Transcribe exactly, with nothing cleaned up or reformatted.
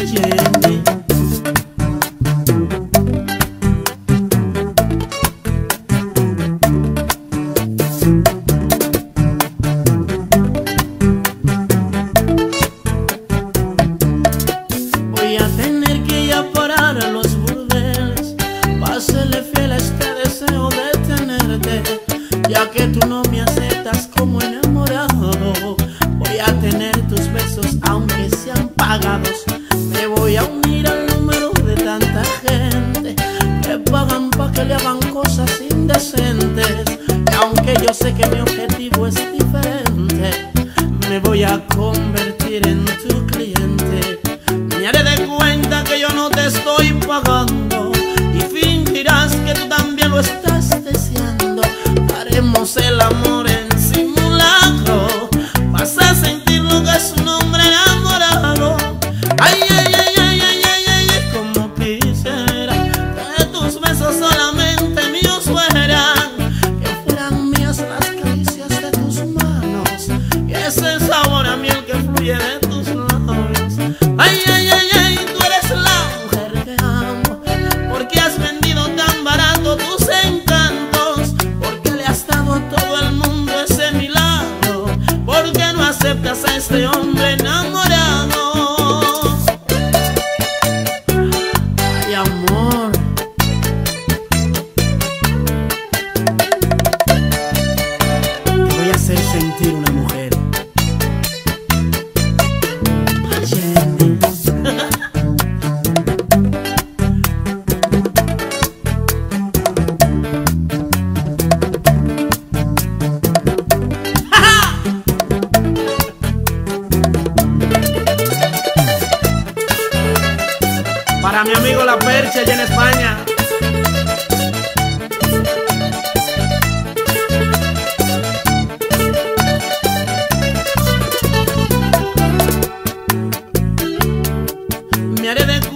Allende. Voy a tener que ir a parar a los burdeles para serle fiel a este deseo de tenerte, ya que tú no me aceptas como enamorado. Voy a tener tus besos aunque sean pagados. Me voy a unir al número de tanta gente que pagan pa' que le hagan cosas indecentes. Y aunque yo sé que mi objetivo es diferente, me voy a convertir en tu cliente. Me haré de cuenta que yo no te estoy pagando y fingirás que tú también lo estás deseando. Haremos el amor en simulacro, vas a sentir lo que es un hombre enamorado. Ay, ay, ay, ay, ay, ay, ay, ay, como quisiera que tus besos solamente míos fueran, que fueran mías las caricias de tus manos y ese sabor a miel que fluye de tus labios. Ay, ay, ay, ay, tú eres la mujer que amo, porque has vendido tan barato tus encantos, porque le has dado a todo el mundo ese milagro, porque no aceptas a este hombre enamorado. Ay, amor, te voy a hacer sentir una mujer. Allende. Para mi amigo La Percha allá en España. Me haré de